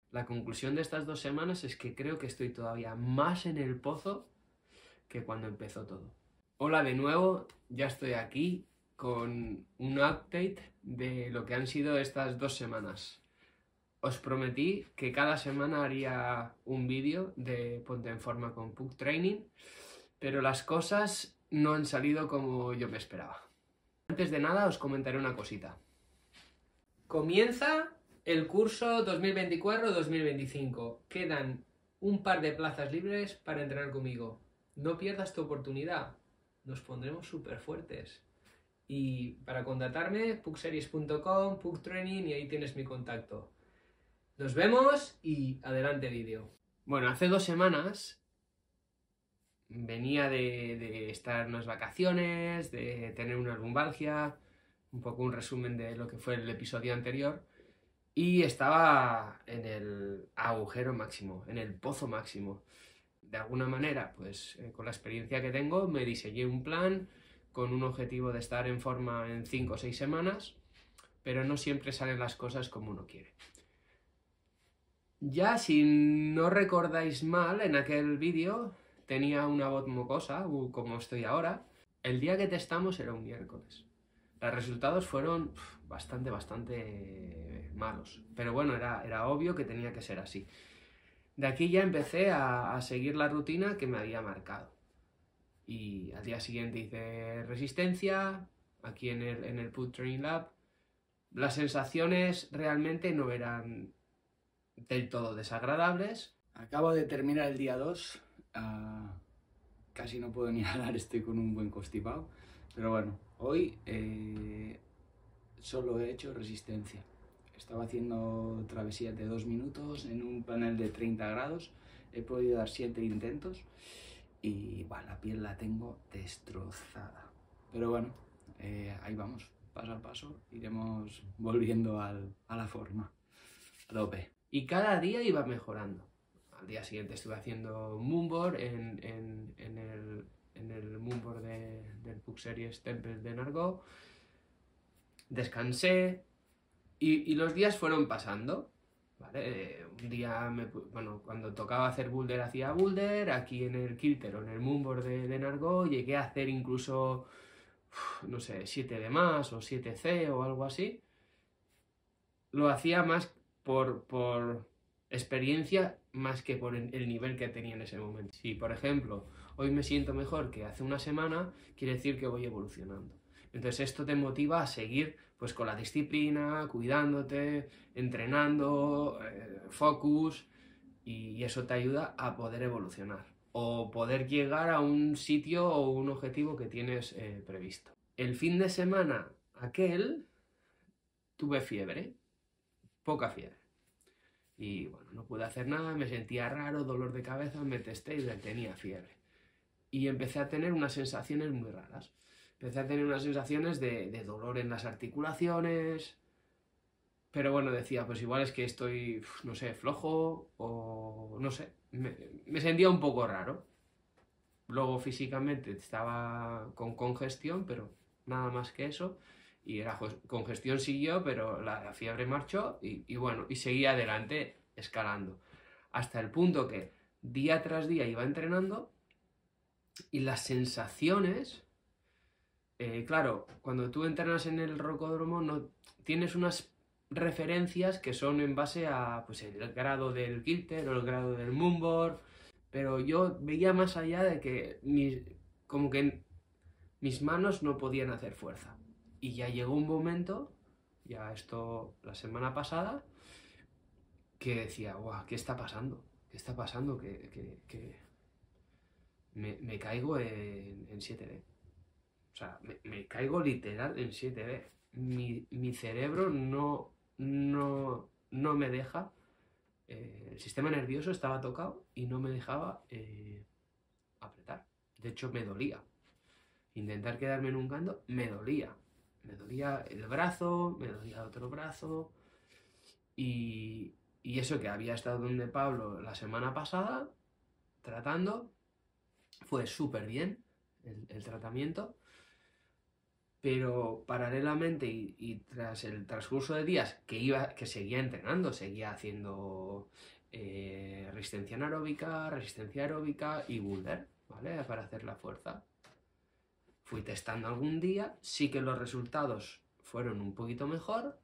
La conclusión de estas 2 semanas es que creo que estoy todavía más en el pozo que cuando empezó todo. Hola de nuevo, ya estoy aquí con un update de lo que han sido estas 2 semanas. Os prometí que cada semana haría un vídeo de Ponte en Forma con Puck Training, pero las cosas no han salido como yo me esperaba. Antes de nada os comentaré una cosita. Comienza el curso 2024-2025. Quedan un par de plazas libres para entrenar conmigo. No pierdas tu oportunidad. Nos pondremos súper fuertes. Y para contratarme, puckseries.com, pucktraining, y ahí tienes mi contacto. Nos vemos y adelante vídeo. Bueno, hace 2 semanas venía de estar en unas vacaciones, de tener una lumbalgia, un poco un resumen de lo que fue el episodio anterior, y estaba en el agujero máximo, en el pozo máximo. De alguna manera, pues con la experiencia que tengo, me diseñé un plan con un objetivo de estar en forma en 5 o 6 semanas, pero no siempre salen las cosas como uno quiere. Ya, si no recordáis mal, en aquel vídeo tenía una voz mocosa, como estoy ahora. El día que testamos era un miércoles. Los resultados fueron bastante malos. Pero bueno, era obvio que tenía que ser así. De aquí ya empecé a seguir la rutina que me había marcado. Y al día siguiente hice resistencia, aquí en el Puck Training Lab. Las sensaciones realmente no eran del todo desagradables. Acabo de terminar el día 2, casi no puedo ni hablar, estoy con un buen constipado, pero bueno, hoy solo he hecho resistencia. Estaba haciendo travesías de 2 minutos en un panel de 30 grados, he podido dar 7 intentos y bueno, la piel la tengo destrozada. Pero bueno, ahí vamos, paso a paso, iremos volviendo a la forma, a tope. Y cada día iba mejorando. Al día siguiente estuve haciendo moonboard en el moonboard del Puck Series Temple de Nargó. Descansé y los días fueron pasando. ¿Vale? Un día, bueno, cuando tocaba hacer boulder hacía boulder, aquí en el kilter o en el moonboard de Nargó llegué a hacer incluso, no sé, 7 de más o 7C o algo así. Lo hacía más por experiencia más que por el nivel que tenía en ese momento. Si, por ejemplo, hoy me siento mejor que hace una semana, quiere decir que voy evolucionando. Entonces esto te motiva a seguir pues con la disciplina, cuidándote, entrenando, focus, y eso te ayuda a poder evolucionar o poder llegar a un sitio o un objetivo que tienes previsto. El fin de semana aquel tuve fiebre, poca fiebre. Y bueno, no pude hacer nada, me sentía raro, dolor de cabeza, me testé y tenía fiebre. Y empecé a tener unas sensaciones muy raras. Empecé a tener unas sensaciones de dolor en las articulaciones. Pero bueno, decía, pues igual es que estoy, no sé, flojo o no sé. Me sentía un poco raro. Luego físicamente estaba con congestión, pero nada más que eso. Y la congestión siguió, pero la fiebre marchó y bueno, y seguía adelante escalando. Hasta el punto que día tras día iba entrenando y las sensaciones, claro, cuando tú entrenas en el rocódromo no tienes unas referencias que son en base a pues, el grado del kilter o el grado del moonboard, pero yo veía más allá de que como que mis manos no podían hacer fuerza. Y ya llegó un momento, ya esto la semana pasada, que decía, guau, ¿qué está pasando? ¿Qué está pasando? Que me caigo en 7D. O sea, me caigo literal en 7D. Mi cerebro no me deja. El sistema nervioso estaba tocado y no me dejaba apretar. De hecho, me dolía. Intentar quedarme en un canto me dolía. Me dolía el brazo, me dolía el otro brazo. Y eso que había estado donde Pablo la semana pasada, tratando, fue súper bien el tratamiento. Pero paralelamente y tras el transcurso de días que seguía entrenando, seguía haciendo resistencia aeróbica y boulder, ¿vale? Para hacer la fuerza. Fui testando algún día, sí que los resultados fueron un poquito mejor,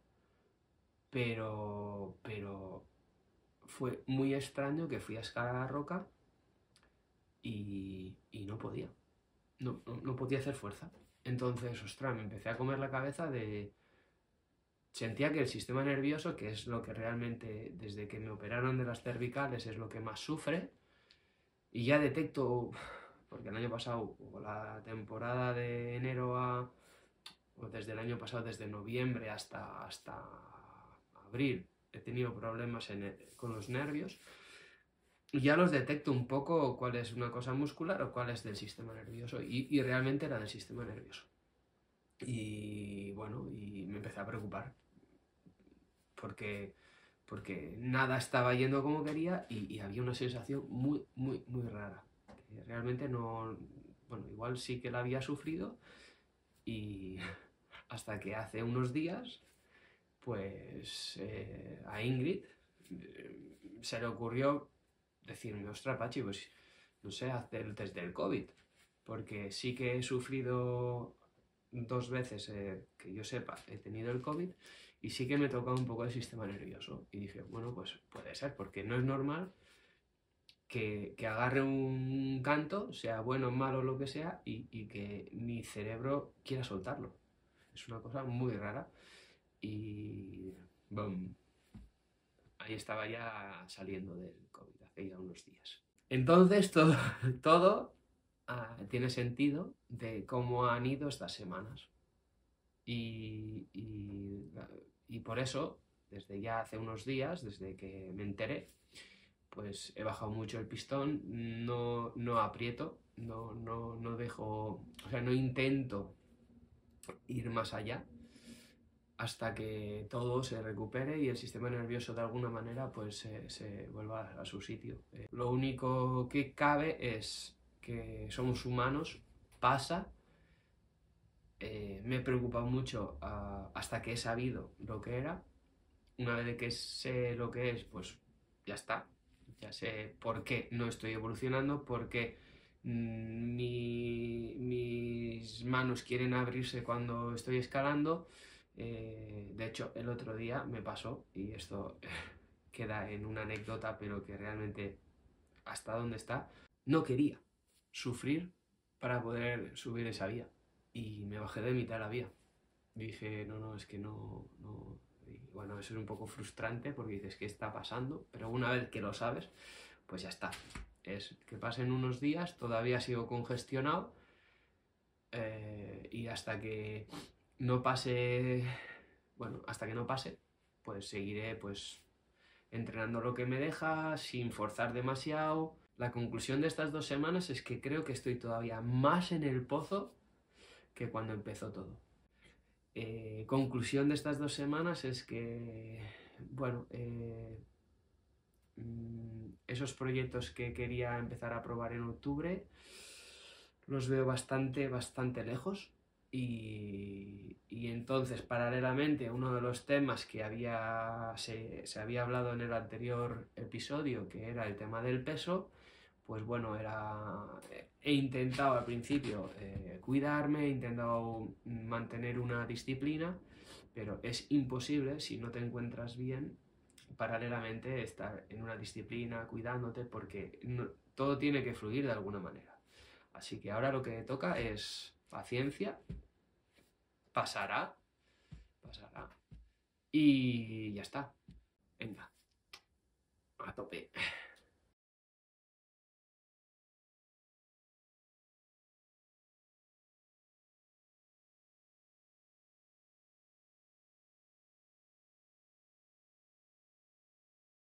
pero fue muy extraño que fui a escalar la roca y no podía. No podía hacer fuerza. Entonces, ostras, me empecé a comer la cabeza de... Sentía que el sistema nervioso, que es lo que realmente, desde que me operaron de las cervicales, es lo que más sufre, y ya detecto, porque el año pasado, o la temporada de enero o desde el año pasado, desde noviembre hasta abril, he tenido problemas con los nervios, y ya los detecto un poco cuál es una cosa muscular o cuál es del sistema nervioso, y realmente era del sistema nervioso. Y bueno, y me empecé a preocupar porque nada estaba yendo como quería y había una sensación muy, muy, muy rara. Que realmente no, bueno, igual sí que la había sufrido y hasta que hace unos días, pues a Ingrid se le ocurrió decirme, ostras, Pachi, pues no sé, hacer el test del COVID, porque sí que he sufrido 2 veces, que yo sepa, he tenido el COVID y sí que me toca un poco el sistema nervioso. Y dije, bueno, pues puede ser, porque no es normal que agarre un canto, sea bueno, malo, lo que sea, y que mi cerebro quiera soltarlo. Es una cosa muy rara. Y boom, ahí estaba ya saliendo del COVID, hace ya unos días. Entonces todo tiene sentido de cómo han ido estas semanas. Y, y, y por eso, desde ya hace unos días, desde que me enteré, pues he bajado mucho el pistón, no aprieto, no dejo, o sea, no intento ir más allá hasta que todo se recupere y el sistema nervioso de alguna manera pues se vuelva a su sitio. Lo único que cabe es que somos humanos, pasa. Me he preocupado mucho hasta que he sabido lo que era. Una vez que sé lo que es, pues ya está. Ya sé por qué no estoy evolucionando, por qué mis manos quieren abrirse cuando estoy escalando. De hecho, el otro día me pasó, y esto queda en una anécdota, pero que realmente hasta dónde está, no quería sufrir para poder subir esa vía. Y me bajé de mitad de la vía. Dije, no, es que no. Y bueno, eso es un poco frustrante porque dices, ¿qué está pasando? Pero una vez que lo sabes, pues ya está. Es que pasen unos días, todavía sigo congestionado y hasta que no pase, bueno, hasta que no pase, pues seguiré pues entrenando lo que me deja, sin forzar demasiado. La conclusión de estas 2 semanas es que creo que estoy todavía más en el pozo que cuando empezó todo. Conclusión de estas 2 semanas es que, bueno, esos proyectos que quería empezar a probar en octubre los veo bastante lejos y entonces paralelamente uno de los temas que se había hablado en el anterior episodio, que era el tema del peso, pues bueno, he intentado al principio cuidarme, he intentado mantener una disciplina, pero es imposible si no te encuentras bien paralelamente estar en una disciplina cuidándote porque todo tiene que fluir de alguna manera. Así que ahora lo que toca es paciencia, pasará y ya está. Venga, a tope.